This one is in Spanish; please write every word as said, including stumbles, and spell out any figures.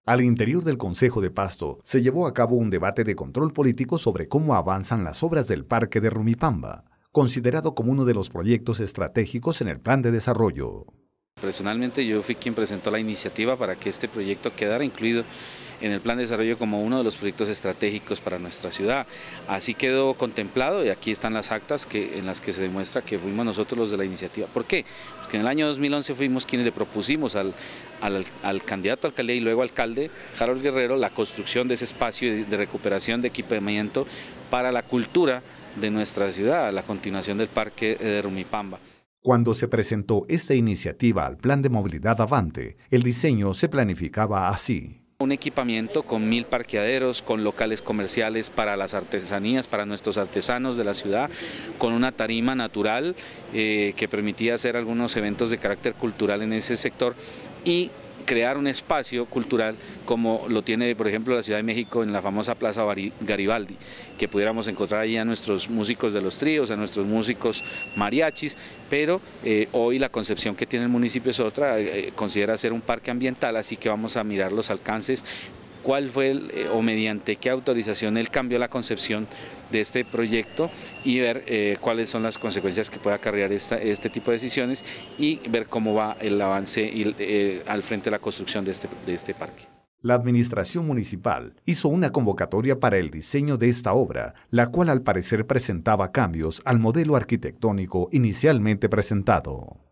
Al interior del Concejo de Pasto se llevó a cabo un debate de control político sobre cómo avanzan las obras del Parque de Rumipamba, considerado como uno de los proyectos estratégicos en el plan de desarrollo. Personalmente yo fui quien presentó la iniciativa para que este proyecto quedara incluido en el plan de desarrollo como uno de los proyectos estratégicos para nuestra ciudad. Así quedó contemplado y aquí están las actas que, en las que se demuestra que fuimos nosotros los de la iniciativa. ¿Por qué? Porque en el año dos mil once fuimos quienes le propusimos al, al, al candidato a alcalde y luego alcalde, Harold Guerrero, la construcción de ese espacio de, de recuperación de equipamiento para la cultura de nuestra ciudad, la continuación del Parque de Rumipamba. Cuando se presentó esta iniciativa al Plan de Movilidad Avante, el diseño se planificaba así. Un equipamiento con mil parqueaderos, con locales comerciales para las artesanías, para nuestros artesanos de la ciudad, con una tarima natural eh, que permitía hacer algunos eventos de carácter cultural en ese sector y crear un espacio cultural como lo tiene, por ejemplo, la Ciudad de México en la famosa Plaza Garibaldi, que pudiéramos encontrar ahí a nuestros músicos de los tríos, a nuestros músicos mariachis, pero eh, hoy la concepción que tiene el municipio es otra, eh, considera ser un parque ambiental, así que vamos a mirar los alcances, cuál fue el, eh, o mediante qué autorización él cambió la concepción de este proyecto y ver eh, cuáles son las consecuencias que puede acarrear esta, este tipo de decisiones y ver cómo va el avance y, eh, al frente de la construcción de este, de este parque. La administración municipal hizo una convocatoria para el diseño de esta obra, la cual al parecer presentaba cambios al modelo arquitectónico inicialmente presentado.